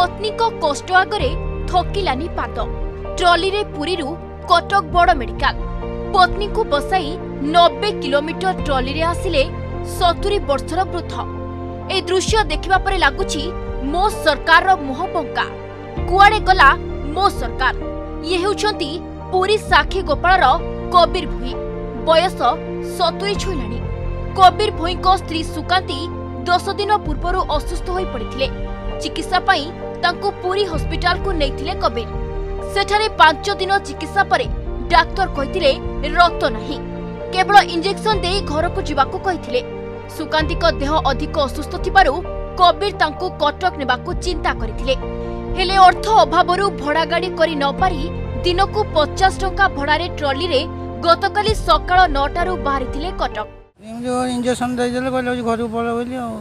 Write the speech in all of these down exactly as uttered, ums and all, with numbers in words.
पत्नी को कष्ट आगरे थकिलानी पाद। ट्रॉली रे पुरी रु कटक बड़ मेडिकल पत्नी को बसाई नब्बे किलोमीटर ट्रॉली रे आसिले सतुरी वर्षर वृद्ध। ए दृश्य देखिबा परे लागुछि मो सरकार रो मुह पंका कुआडे गला मो सरकार। ये हेउछंती पुरी साखी गोपाल रो कबीर भोई बयस सतुरी छुइलानी। कबीर भोई को स्त्री सुकांती दस दिन पूर्व असुस्थ होई पड़िथिले। चिकित्सा पाई तांको पुरी हॉस्पिटल को नैथिले कबीर। सेठारे पांच दिन चिकित्सा परे डाक्टर कहिथिले रक्त नाही, केवल इंजेक्शन दे घर को जिबाकू कहिथिले। सुकांती को देह अधिक असुस्थ थिबारु कबीर तांको कटक नेबाकू चिंता करिथिले। हेले अर्थ अभावरु भड़ा गाड़ी करि न पारी दिनकू पचास टंका भड़ारे ट्रॉली रे गतकाली सकाळ नौटारु बाहरिथिले कटक। इंजेक्शन दे देले कहले घर को पळ बोली आ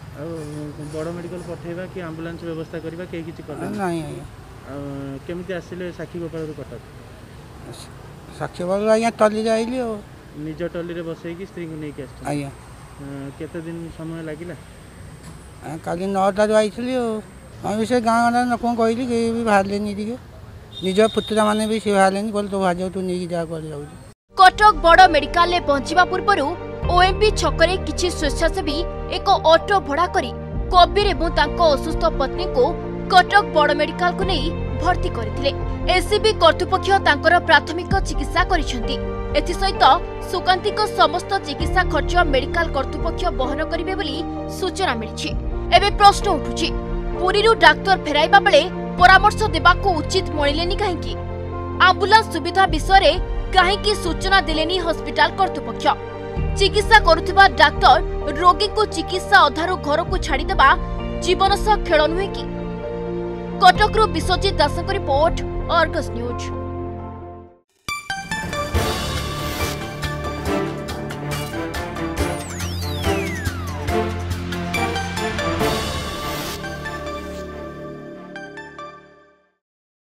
बड़ मेडिकल पठेबा कि एम्बुलेंस व्यवस्था करबा के किछि करबा नहीं आया। केमिति आसिले साखी गोपाल कटक साखी गोपाल आया टली जाइली ओ निज टली रे बसै कि स्त्री को नै के आछ आया। केते दिन समय लागिला? काली नौटा जो आइछली ओ हम से गांव गांव न कोन कहली के भी बाहरले नी दिके निज पुत्र माने भी से बाहरले नी बोल तो भाजो तू नै जा कर जाउ। कटक बड़ मेडिकल ले पहुंचीबा पूर्वरु ओएमपी छकरे किछि स्वेच्छासेवी एक ऑटो भड़ा करी कबीर एवं तांको असुस्थ पत्नी को कटक बड़ मेडिकल को नहीं भर्ती करथिले। एसीबी कर्तृपक्ष तांकर प्राथमिक चिकित्सा करिसेंती। एथि सहित सुकांती को समस्त चिकित्सा खर्च मेडिकल कर्तृपक्ष वहन करिवे बोली सूचना मिलिछि। एबे प्रश्न उठुछि पुरीरु डाक्टर फेराइबा बेले परामर्श देबाको उचित मणिलेनी काहेकि? एम्बुलेंस सुविधा विषय रे काहेकि सूचना देलेनी हॉस्पिटल कर्तृपक्ष? चिकित्सा करुथिबा डाक्टर रोगी को चिकित्सा अधारु घर को छाड़ी देबा जीवन सह खेल नुहे कि? कटकरू विश्वजीत दासक रिपोर्ट, अर्गस न्यूज।